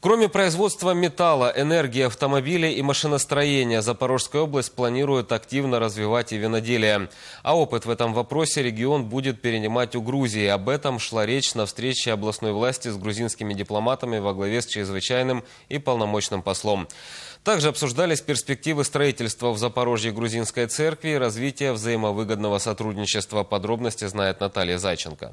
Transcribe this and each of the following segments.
Кроме производства металла, энергии, автомобилей и машиностроения, Запорожская область планирует активно развивать и виноделие. А опыт в этом вопросе регион будет перенимать у Грузии. Об этом шла речь на встрече областной власти с грузинскими дипломатами во главе с чрезвычайным и полномочным послом. Также обсуждались перспективы строительства в Запорожье грузинской церкви и развития взаимовыгодного сотрудничества. Подробности знает Наталья Зайченко.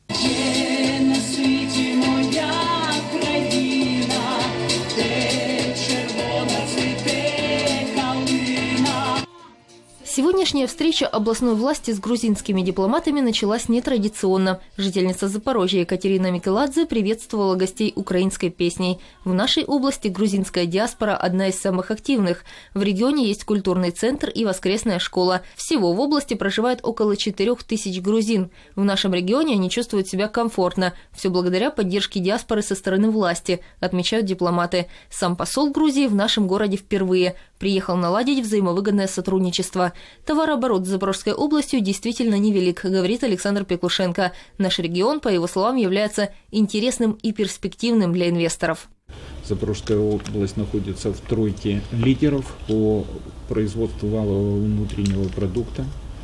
Сегодняшняя встреча областной власти с грузинскими дипломатами началась нетрадиционно. Жительница Запорожья Екатерина Микеладзе приветствовала гостей украинской песней. В нашей области грузинская диаспора – одна из самых активных. В регионе есть культурный центр и воскресная школа. Всего в области проживает около 4000 грузин. В нашем регионе они чувствуют себя комфортно. Все благодаря поддержке диаспоры со стороны власти, отмечают дипломаты. Сам посол Грузии в нашем городе впервые. Приехал наладить взаимовыгодное сотрудничество. Товарооборот с Запорожской областью действительно невелик, говорит Александр Пеклушенко. Наш регион, по его словам, является интересным и перспективным для инвесторов. Запорожская область находится в тройке лидеров по производству валового внутреннего продукта.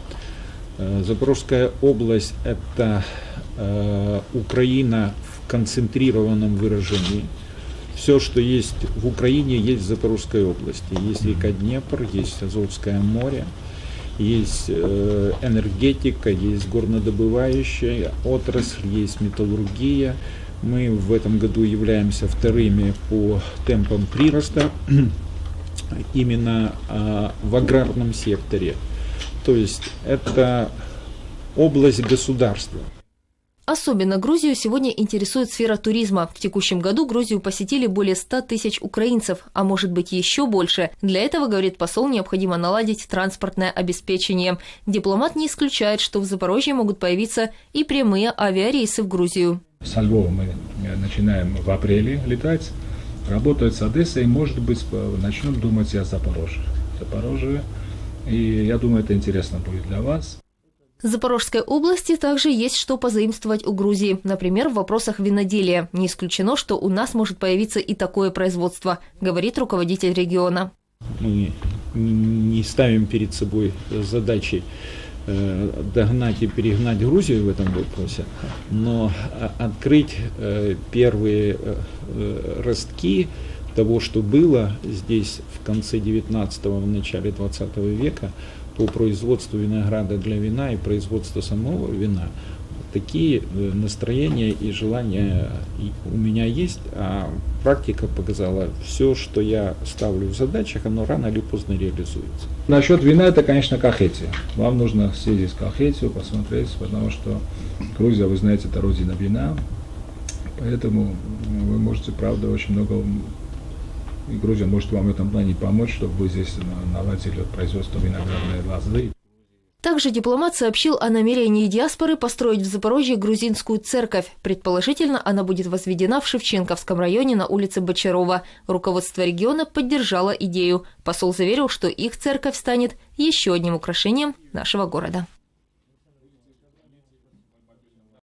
Запорожская область – это Украина в концентрированном выражении. Все, что есть в Украине, есть в Запорожской области. Есть река Днепр, есть Азовское море, есть энергетика, есть горнодобывающая отрасль, есть металлургия. Мы в этом году являемся вторыми по темпам прироста именно в аграрном секторе. То есть это область государства. Особенно Грузию сегодня интересует сфера туризма. В текущем году Грузию посетили более 100 тысяч украинцев, а может быть еще больше. Для этого, говорит посол, необходимо наладить транспортное обеспечение. Дипломат не исключает, что в Запорожье могут появиться и прямые авиарейсы в Грузию. Со Львова мы начинаем в апреле летать, работать с Одессой, и, может быть, начнем думать и о Запорожье. И я думаю, это интересно будет для вас. В Запорожской области также есть что позаимствовать у Грузии. Например, в вопросах виноделия. Не исключено, что у нас может появиться и такое производство, говорит руководитель региона. Мы не ставим перед собой задачи догнать и перегнать Грузию в этом вопросе, но открыть первые ростки того, что было здесь в конце 19-го, в начале 20 века, по производству винограда для вина и производству самого вина. Такие настроения и желания у меня есть, а практика показала, все, что я ставлю в задачах, оно рано или поздно реализуется. Насчет вина, это, конечно, Кахетия. Вам нужно съездить в Кахетию, посмотреть, потому что Грузия, вы знаете, это родина вина, поэтому вы можете, правда, очень много... И Грузия может вам в этом плане помочь, чтобы вы здесь наладили производство виноградной лозы. Также дипломат сообщил о намерении диаспоры построить в Запорожье грузинскую церковь. Предположительно, она будет возведена в Шевченковском районе на улице Бочарова. Руководство региона поддержало идею. Посол заверил, что их церковь станет еще одним украшением нашего города.